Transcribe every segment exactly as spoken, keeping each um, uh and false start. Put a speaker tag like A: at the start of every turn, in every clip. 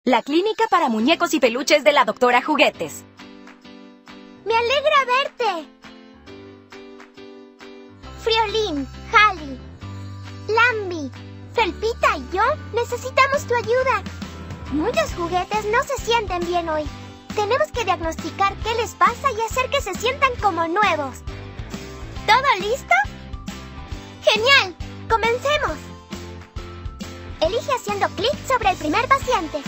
A: La clínica para muñecos y peluches de la doctora Juguetes.
B: ¡Me alegra verte! Friolín, Hali, Lambi, Felpita y yo necesitamos tu ayuda. Muchos juguetes no se sienten bien hoy. Tenemos que diagnosticar qué les pasa y hacer que se sientan como nuevos. ¿Todo listo? ¡Genial! ¡Comencemos! Elige haciendo clic sobre el primer paciente.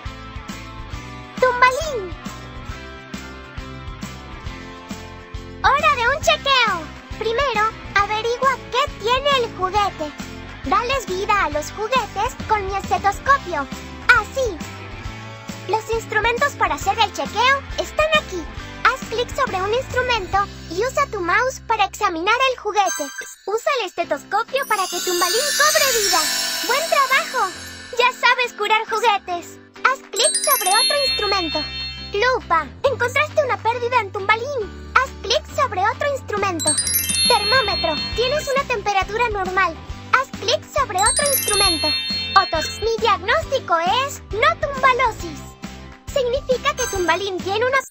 B: ¡Tumbalín! ¡Hora de un chequeo! Primero, averigua qué tiene el juguete. Dales vida a los juguetes con mi estetoscopio. Así. Los instrumentos para hacer el chequeo están aquí. Haz clic sobre un instrumento y usa tu mouse para examinar el juguete. Usa el estetoscopio para que Tumbalín cobre vida. ¡Buen trabajo! Ya sabes curar juguetes. Haz clic sobre otro instrumento. Lupa, encontraste una pérdida en Tumbalín. Haz clic sobre otro instrumento. Termómetro, tienes una temperatura normal. Haz clic sobre otro instrumento. Otos, mi diagnóstico es no tumbalosis. Significa que Tumbalín tiene una...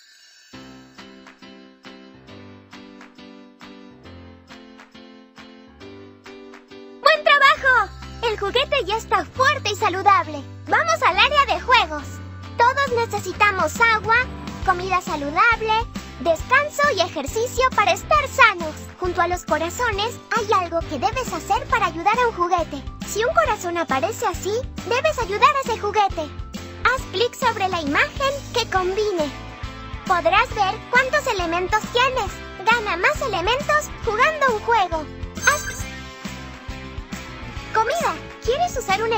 B: ¡Buen trabajo! El juguete ya está fuerte y saludable. ¡Vamos al área de juegos! Todos necesitamos agua, comida saludable, descanso y ejercicio para estar sanos. Junto a los corazones hay algo que debes hacer para ayudar a un juguete. Si un corazón aparece así, debes ayudar a ese juguete. Haz clic sobre la imagen que combine. Podrás ver cuántos elementos tienes. Gana más elementos jugando un juego. Haz... Comida. ¿Quieres usar un...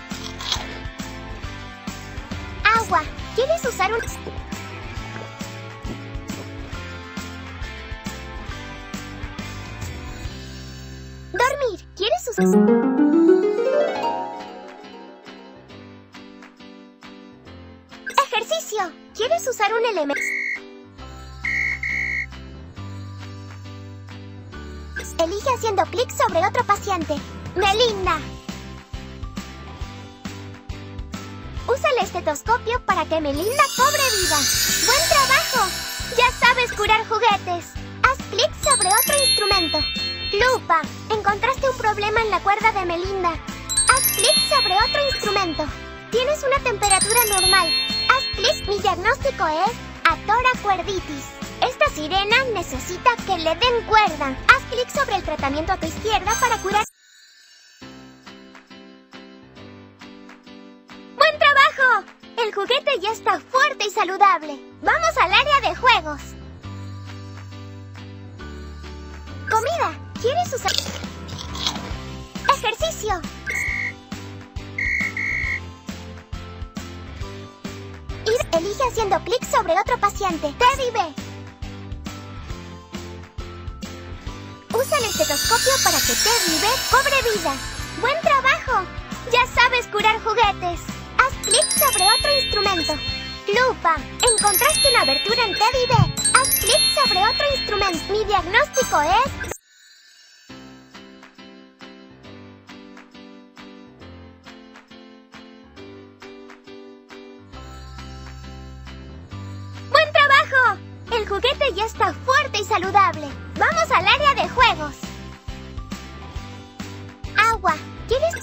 B: Agua. ¿Quieres usar un... Dormir. ¿Quieres usar... Ejercicio. ¿Quieres usar un elemento? Elige haciendo clic sobre otro paciente. Melinda. Usa el estetoscopio para que Melinda cobre vida. ¡Buen trabajo! Ya sabes curar juguetes. Haz clic sobre otro instrumento. Lupa, encontraste un problema en la cuerda de Melinda. Haz clic sobre otro instrumento. Tienes una temperatura normal. Haz clic, mi diagnóstico es atoracuerditis. Esta sirena necesita que le den cuerda. Haz clic sobre el tratamiento a tu izquierda para curar... ¡Buen trabajo! El juguete ya está fuerte y saludable. ¡Vamos al área de juegos! Comida. ¿Quieres usar... Ejercicio? Y elige haciendo clic sobre otro paciente. Teddy B. Usa el estetoscopio para que Teddy B cobre vida. ¡Buen trabajo! Ya sabes curar juguetes. Haz clic sobre otro instrumento. Lupa, encontraste una abertura en Teddy B. Haz clic sobre otro instrumento. Mi diagnóstico es... El juguete ya está fuerte y saludable. ¡Vamos al área de juegos! Agua. ¿Quieres...?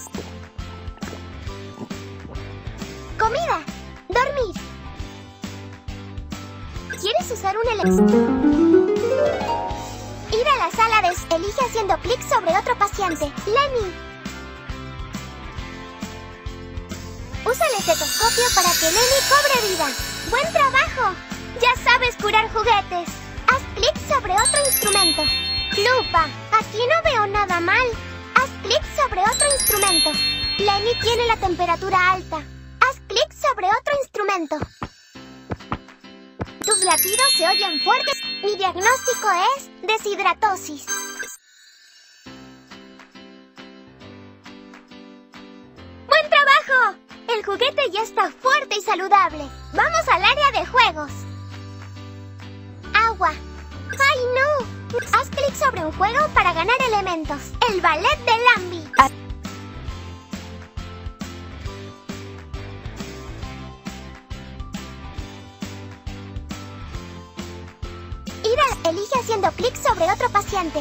B: Comida. Dormir. ¿Quieres usar un elemento? Ir a la sala de... Elige haciendo clic sobre otro paciente. Lenny. Usa el estetoscopio para que Lenny cobre vida. ¡Buen trabajo! ¡Ya sabes curar juguetes! Haz clic sobre otro instrumento. Lupa, aquí no veo nada mal. Haz clic sobre otro instrumento. Lenny tiene la temperatura alta. Haz clic sobre otro instrumento. Tus latidos se oyen fuertes. Mi diagnóstico es deshidratosis. ¡Buen trabajo! El juguete ya está fuerte y saludable. ¡Vamos al área de juegos! Agua. ¡Ay, no! Haz clic sobre un juego para ganar elementos. El ballet de Lambi. Elige haciendo clic sobre otro paciente.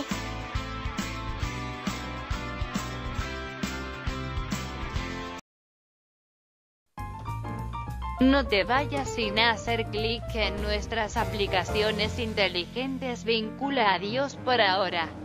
C: No te vayas sin hacer clic en nuestras aplicaciones inteligentes. Vincula a Dios por ahora.